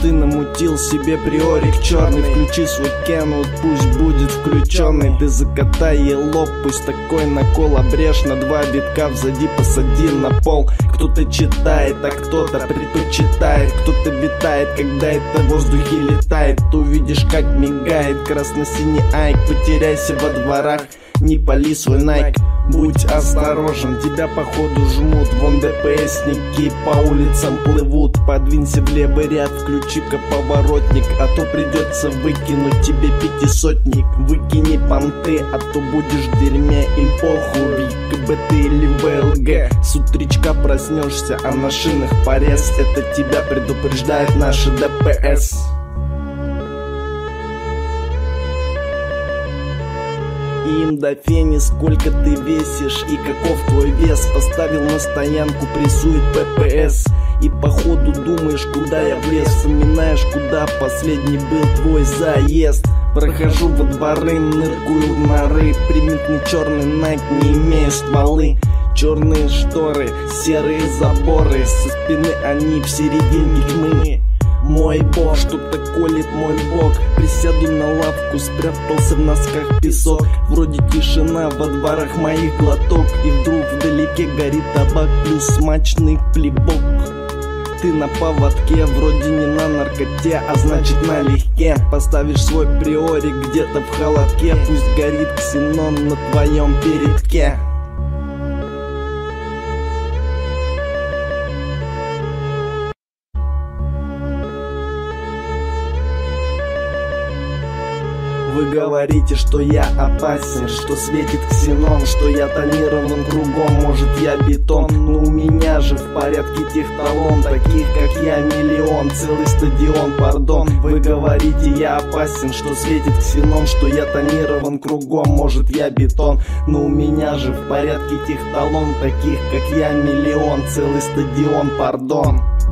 Ты намутил себе приорик черный. Включи свой Kenwood, пусть будет включенный. Ты закатай ей лоб, пусть такой накол обрежь на 2 битка, взади посади на пол. Кто-то читает, а кто-то предпочитает. Кто-то витает, когда это в воздухе летает. Ты увидишь, как мигает красно-синий айк. Потеряйся во дворах, не пали свой найк. Будь осторожен, тебя походу жмут. Вон ДПСники по улицам плывут. Подвинься в левый ряд, включи-ка поворотник, а то придется выкинуть тебе 500-ник. Выкини понты, а то будешь в дерьме. Им похуй, КБ ты или ВЛГ. С утречка проснешься, а на шинах порез. Это тебя предупреждает наши ДПС. И им до фени, сколько ты весишь и каков твой вес. Поставил на стоянку, прессует ППС. И походу думаешь, куда я влез. Вспоминаешь, куда последний был твой заезд. Прохожу во дворы, ныркую в норы. Примитный черный найк, не имею стволы. Черные шторы, серые заборы. Со спины они в середине тьмы. Мой бог, что-то колет мой бок. Присяду на лавку, спрятался в носках песок. Вроде тишина, во дворах моих глоток. И вдруг вдалеке горит табак плюс смачный плебок. Ты на поводке, вроде не на наркоте, а значит налегке. Поставишь свой приорик где-то в холодке. Пусть горит ксенон на твоем передке. Вы говорите, что я опасен, что светит ксенон, что я тонирован кругом, может я бетон. Но у меня же в порядке техталон, таких как я миллион, целый стадион, пардон. Вы говорите, я опасен, что светит ксенон, что я тонирован кругом, может я бетон. Но у меня же в порядке техталон, таких как я миллион, целый стадион, пардон.